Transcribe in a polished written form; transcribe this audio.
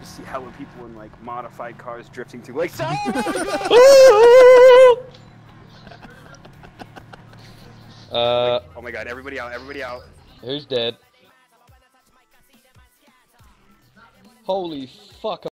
see hella people in like modified cars drifting through like. Oh my god! Everybody out! Everybody out! Who's dead? Holy fuck!